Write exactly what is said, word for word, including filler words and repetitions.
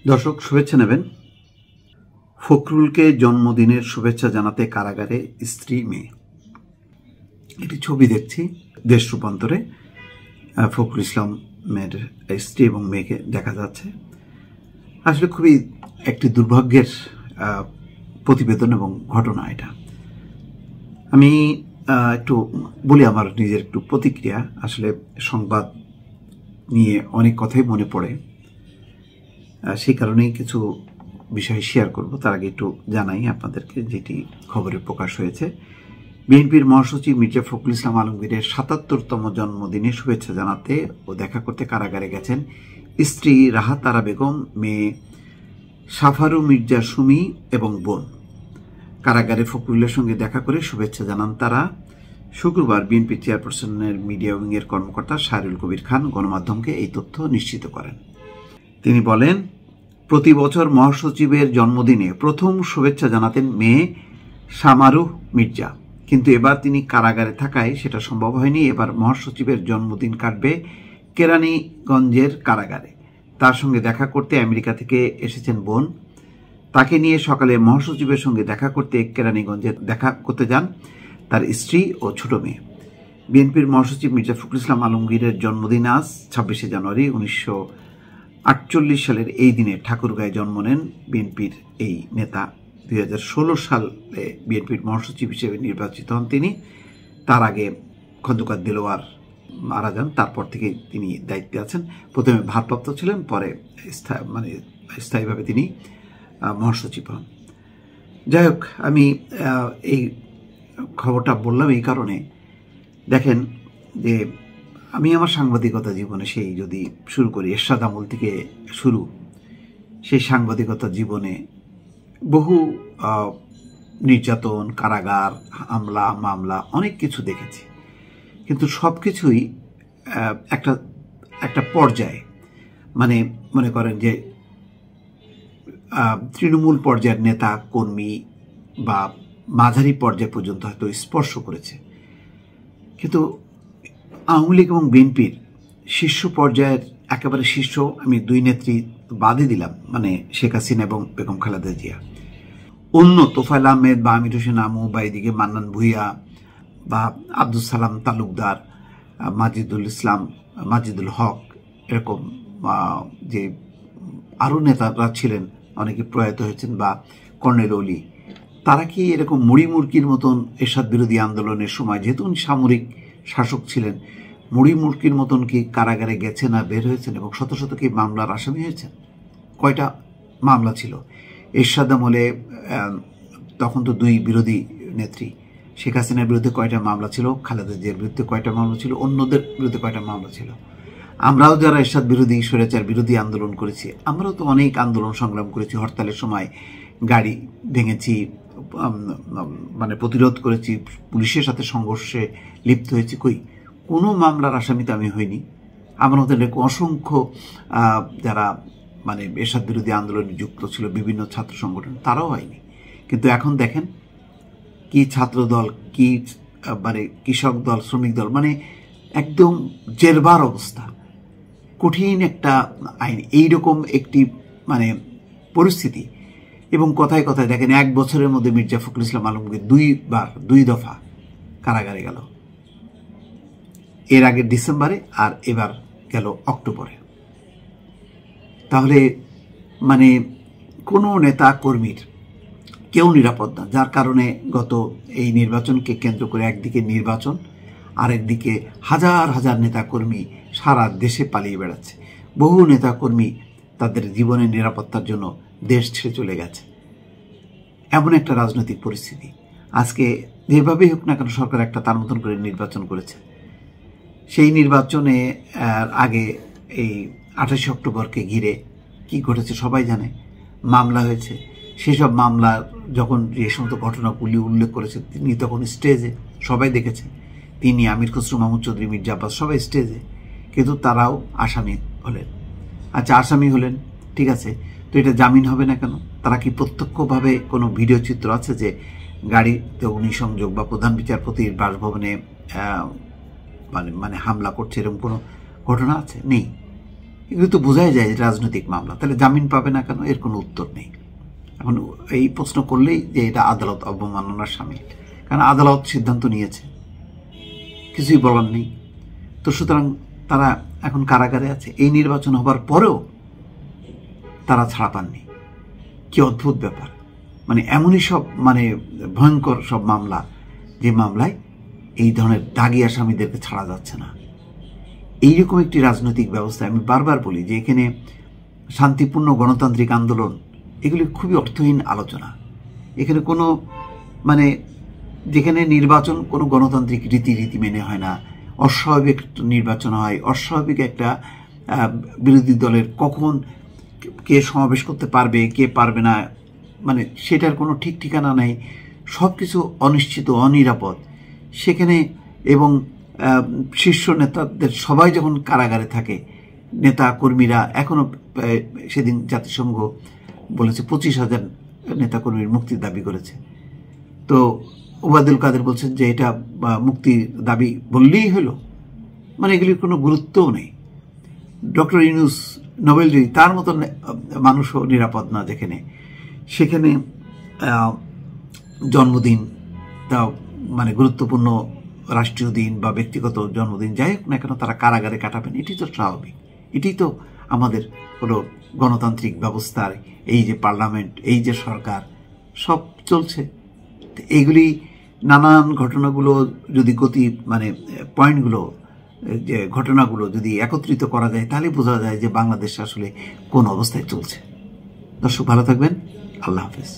দর্শক শুভেচ্ছা নেবেন। ফখরুলকে জন্মদিনের শুভেচ্ছা জানাতে কারাগারে স্ত্রী মেয়ে। একটি ছবি দেখছি দেশ রূপান্তরে, ফখরুল ইসলামের স্ত্রী এবং মেয়েকে দেখা যাচ্ছে। আসলে খুবই একটি দুর্ভাগ্যের প্রতিবেদন এবং ঘটনা এটা। আমি একটু বলি আমার নিজের একটু প্রতিক্রিয়া। আসলে সংবাদ নিয়ে অনেক কথাই মনে পড়ে, সেই কারণেই কিছু বিষয় শেয়ার করব। তার আগে একটু জানাই আপনাদেরকে যেটি খবরে প্রকাশ হয়েছে। বিএনপির মহাসচিব মির্জা ফখরুল ইসলাম আলমগীরের সাতাত্তরতম জন্মদিনে শুভেচ্ছা জানাতে ও দেখা করতে কারাগারে গেছেন স্ত্রী রাহাত তারা বেগম, মেয়ে সাফারু মির্জা সুমি এবং বোন। কারাগারে ফখরুলের সঙ্গে দেখা করে শুভেচ্ছা জানান তারা। শুক্রবার বিএনপি চেয়ারপারসনের মিডিয়া উইংয়ের কর্মকর্তা শাহরুল কবির খান গণমাধ্যমকে এই তথ্য নিশ্চিত করেন। তিনি বলেন, প্রতি বছর মহাসচিবের জন্মদিনে প্রথম শুভেচ্ছা জানাতেন মেয়ে সামারুহ মির্জা, কিন্তু এবার তিনি কারাগারে থাকায় সেটা সম্ভব হয়নি। এবার মহাসচিবের জন্মদিন কাটবে কেরানীগঞ্জের কারাগারে। তার সঙ্গে দেখা করতে আমেরিকা থেকে এসেছেন বোন। তাকে নিয়ে সকালে মহাসচিবের সঙ্গে দেখা করতে কেরানীগঞ্জে দেখা করতে যান তার স্ত্রী ও ছোট মেয়ে। বিএনপির মহাসচিব মির্জা ফখরুল ইসলাম আলমগীরের জন্মদিন আজ ছাব্বিশে জানুয়ারি। উনিশশো আটচল্লিশ সালের এই দিনে ঠাকুরগাঁয়ে জন্ম নেন বিএনপির এই নেতা। দুই হাজার ষোলো সালে বিএনপির মহাসচিব হিসেবে নির্বাচিত হন তিনি। তার আগে খন্দকার দেলোয়ার মারা যান, তারপর থেকে তিনি দায়িত্বে আছেন। প্রথমে ভারপ্রাপ্ত ছিলেন, পরে মানে স্থায়ীভাবে তিনি মহাসচিব হন। যাই হোক, আমি এই খবরটা বললাম এই কারণে, দেখেন যে আমি আমার সাংবাদিকতা জীবনে সেই যদি শুরু করি এরশাদ আমল থেকে শুরু, সেই সাংবাদিকতা জীবনে বহু নির্যাতন, কারাগার, হামলা মামলা অনেক কিছু দেখেছি। কিন্তু সব কিছুই একটা একটা পর্যায়ে, মানে মনে করেন যে তৃণমূল পর্যায়ের নেতা কর্মী বা মাঝারি পর্যায় পর্যন্ত হয়তো স্পর্শ করেছে। কিন্তু আওয়ামী লীগ এবং বিএনপির শীর্ষ পর্যায়ের একেবারে শীর্ষ আমি দুই নেত্রী বাদে দিলাম, মানে শেখ হাসিনা এবং বেগম খালেদা জিয়া। অন্য তোফায়েল আহমেদ বা আমির হোসেন আমু বা এদিকে মান্নান ভূঁইয়া বা আব্দুল সালাম তালুকদার, মাজিদুল ইসলাম, মাজিদুল হক, এরকম যে আরও নেতারা ছিলেন, অনেকে প্রয়াত হয়েছেন, বা কর্নেল অলি, তারা কি এরকম মুড়ি মুড়কির মতন এরশাদ বিরোধী আন্দোলনের সময়, যেহেতু উনি সামরিক শাসক ছিলেন, মুড়ি মুড়কির মতন কি কারাগারে গেছেন আর বের হয়েছেন এবং শত শত কি মামলার আসামি হয়েছেন? কয়টা মামলা ছিল এরশাদ আমলে? তখন তো দুই বিরোধী নেত্রী, শেখ হাসিনার বিরুদ্ধে কয়টা মামলা ছিল, খালেদা জিয়ার বিরুদ্ধে কয়টা মামলা ছিল, অন্যদের বিরুদ্ধে কয়টা মামলা ছিল? আমরাও যারা এরশাদ বিরোধী, স্বৈরাচার বিরোধী আন্দোলন করেছি, আমরাও তো অনেক আন্দোলন সংগ্রাম করেছি। হরতালের সময় গাড়ি ভেঙেছি, মানে প্রতিরোধ করেছি, পুলিশের সাথে সংঘর্ষে লিপ্ত হয়েছি। কই কোনো মামলার আসামি তো আমি হইনি। আমার মধ্যে অসংখ্য যারা মানে এরশাদ বিরোধী আন্দোলনে যুক্ত ছিল, বিভিন্ন ছাত্র সংগঠন, তারাও হয়নি। কিন্তু এখন দেখেন কি ছাত্র দল, কি মানে কৃষক দল, শ্রমিক দল, মানে একদম জেরবার অবস্থা, কঠিন একটা আইন, এইরকম একটি মানে পরিস্থিতি। এবং কথায় কথায় দেখেন এক বছরের মধ্যে মির্জা ফখরুল ইসলাম আলমগীর দুইবার দুই দফা কারাগারে গেল। এর আগে ডিসেম্বরে আর এবার গেল অক্টোবরে। তাহলে মানে কোনো নেতা কর্মীর কেউ নিরাপদ না, যার কারণে গত এই নির্বাচনকে কেন্দ্র করে একদিকে নির্বাচন, আরেকদিকে হাজার হাজার নেতাকর্মী সারা দেশে পালিয়ে বেড়াচ্ছে। বহু নেতাকর্মী তাদের জীবনের নিরাপত্তার জন্য দেশ ছেড়ে চলে গেছে। এমন একটা রাজনৈতিক পরিস্থিতি। আজকে যেভাবেই হোক না কেন সরকার একটা তার মতন করে নির্বাচন করেছে। সেই নির্বাচনে আগে এই আঠাশে অক্টোবরকে ঘিরে কি ঘটেছে সবাই জানে, মামলা হয়েছে। সেসব মামলা যখন যে সমস্ত ঘটনাগুলি উল্লেখ করেছে তিনি তখন স্টেজে, সবাই দেখেছে। তিনি, আমির খসরু মাহমুদ চৌধুরী, মির্জা আব্বাস, সবাই স্টেজে, কিন্তু তারাও আসামি হলেন। আচ্ছা, আসামি হলেন, ঠিক আছে, তো এটা জামিন হবে না কেন? তারা কি প্রত্যক্ষভাবে কোনো ভিডিও চিত্র আছে যে গাড়িতে অগ্নিসংযোগ বা প্রধান বিচারপতির বাসভবনে মানে মানে হামলা করছে, এরকম কোনো ঘটনা আছে? নেই। এগুলো তো বোঝাই যায় রাজনৈতিক মামলা, তাহলে জামিন পাবে না কেন? এর কোনো উত্তর নেই। এখন এই প্রশ্ন করলেই যে এটা আদালত অবমাননার সামিল, কারণ আদালত সিদ্ধান্ত নিয়েছে, কিছুই বলার নেই। তো সুতরাং তারা এখন কারাগারে আছে, এই নির্বাচন হবার পরেও তারা ছাড়া পাননি। কি অদ্ভুত ব্যাপার! মানে এমনই সব মানে ভয়ঙ্কর সব মামলা, যে মামলায় এই ধরনের দাগী আসামিদেরকে ছাড়া যাচ্ছে না। এইরকম একটি রাজনৈতিক ব্যবস্থা, আমি বারবার বলি যে এখানে শান্তিপূর্ণ গণতান্ত্রিক আন্দোলন এগুলি খুবই অর্থহীন আলোচনা। এখানে কোনো মানে যেখানে নির্বাচন কোনো গণতান্ত্রিক রীতিরীতি মেনে হয় না, অস্বাভাবিক নির্বাচন হয়, অস্বাভাবিক একটা বিরোধী দলের কখন কে সমাবেশ করতে পারবে কে পারবে না, মানে সেটার কোনো ঠিক ঠিকানা নেই, সব কিছু অনিশ্চিত অনিরাপদ সেখানে। এবং শীর্ষ নেতাদের সবাই যখন কারাগারে থাকে, নেতা কর্মীরা এখনো, সেদিন জাতিসংঘ বলেছে পঁচিশ হাজার নেতাকর্মীর মুক্তির দাবি করেছে। তো ওবায়দুল কাদের বলছেন যে এটা মুক্তির দাবি বললেই হলো, মানে এগুলির কোনো গুরুত্বও নেই। ডক্টর ইউনূস নোবেলজয়ী, তার মতন মানুষও নিরাপদ না যেখানে, সেখানে জন্মদিন তা মানে গুরুত্বপূর্ণ রাষ্ট্রীয় দিন বা ব্যক্তিগত জন্মদিন যাই হোক না কেন, তারা কারাগারে কাটাবেন, এটি তো স্বাভাবিক। এটি তো আমাদের হলো গণতান্ত্রিক ব্যবস্থার এই যে পার্লামেন্ট, এই যে সরকার, সব চলছে। এইগুলি নানান ঘটনাগুলো যদি গতি মানে পয়েন্টগুলো যে ঘটনাগুলো যদি একত্রিত করা যায়, তাহলে বোঝা যায় যে বাংলাদেশ আসলে কোন অবস্থায় চলছে। দর্শক ভালো থাকবেন, আল্লাহ হাফেজ।